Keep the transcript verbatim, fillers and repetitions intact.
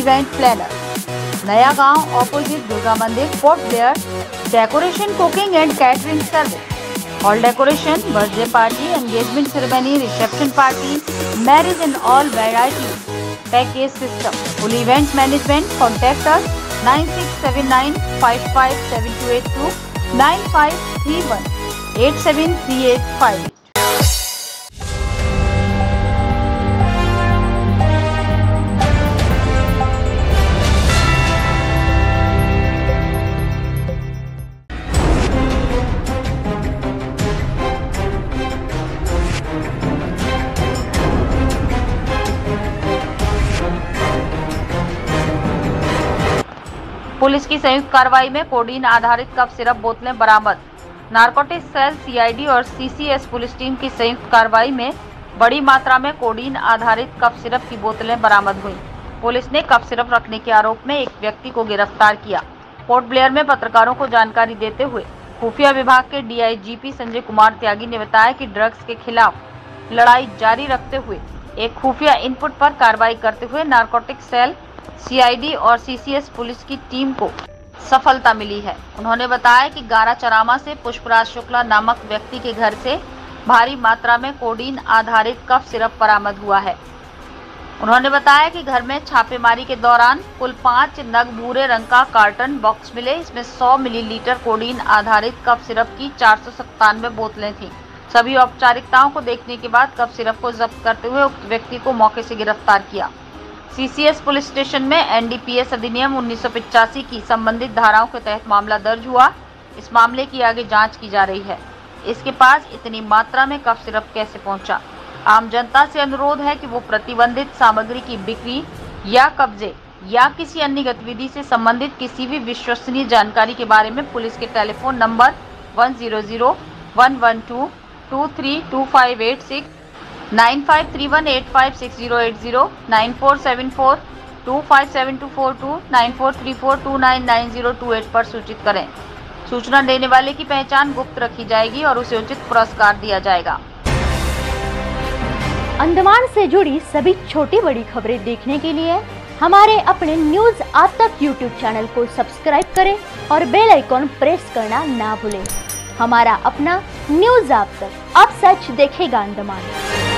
Event planner, नया गांव opposite Durga मंदिर, Port Blair. Decoration, cooking and catering service, hall decoration, birthday party, engagement ceremony, reception party, marriage and all variety package system, full event management. Contact us nine six seven nine five five seven two eight two, nine five three one eight seven three eight five. Police की संयुक्त कार्रवाई में codeine आधारित कफ syrup बोतलें बरामद। Narcotics cell, CID और CCS police team की संयुक्त कार्रवाई में बड़ी मात्रा में कोडीन आधारित कफ सिरप की बोतलें बरामद हुई। पुलिस ने कफ सिरप रखने के आरोप में एक व्यक्ति को गिरफ्तार किया। पोर्ट ब्लेयर में पत्रकारों को जानकारी देते हुए खुफिया विभाग के डीआईजीपी संजय कुमार त्यागी ने बताया कि ड्रग्स के खिलाफ लड़ाई जारी रखते हुए एक खुफिया इनपुट पर कार्रवाई करते हुए नारकोटिक्स सेल, सीआईडी और सीसीएस पुलिस की टीम को सफलता मिली है। उन्होंने बताया कि गारा चरामा से पुष्पराज शुक्ला नामक व्यक्ति के घर से भारी मात्रा में कोडीन आधारित कफ सिरप बरामद हुआ है। उन्होंने बताया कि घर में छापेमारी के दौरान कुल पाँच नग भूरे रंग का कार्टन बॉक्स मिले। इसमें सौ मिलीलीटर कोडीन आधारित कफ सिरप की चार सौ सत्तानवे बोतलें थीं। सभी औपचारिकताओं को देखने के बाद कफ सिरप को जब्त करते हुए उक्त व्यक्ति को मौके से गिरफ्तार किया। सीसीएस पुलिस स्टेशन में एनडीपीएस अधिनियम उन्नीस सौ पचासी की संबंधित धाराओं के तहत मामला दर्ज हुआ। इस मामले की आगे जांच की जा रही है। इसके पास इतनी मात्रा में कफ सिरप कैसे पहुंचा? आम जनता से अनुरोध है कि वो प्रतिबंधित सामग्री की बिक्री या कब्जे या किसी अन्य गतिविधि से संबंधित किसी भी विश्वसनीय जानकारी के बारे में पुलिस के telephone number one zero zero one one two two three two five eight six, nine five three one eight five six zero eight zero, nine four seven four two five seven two four two, nine four three four two nine nine zero two eight पर सूचित करें। सूचना देने वाले की पहचान गुप्त रखी जाएगी और उसे उचित पुरस्कार दिया जाएगा। अंडमान से जुड़ी सभी छोटी बड़ी खबरें देखने के लिए हमारे अपने न्यूज आज तक यूट्यूब चैनल को सब्सक्राइब करें और बेल आइकॉन प्रेस करना ना भूलें। हमारा अपना न्यूज आज तक, अब सच देखेगा अंडमान।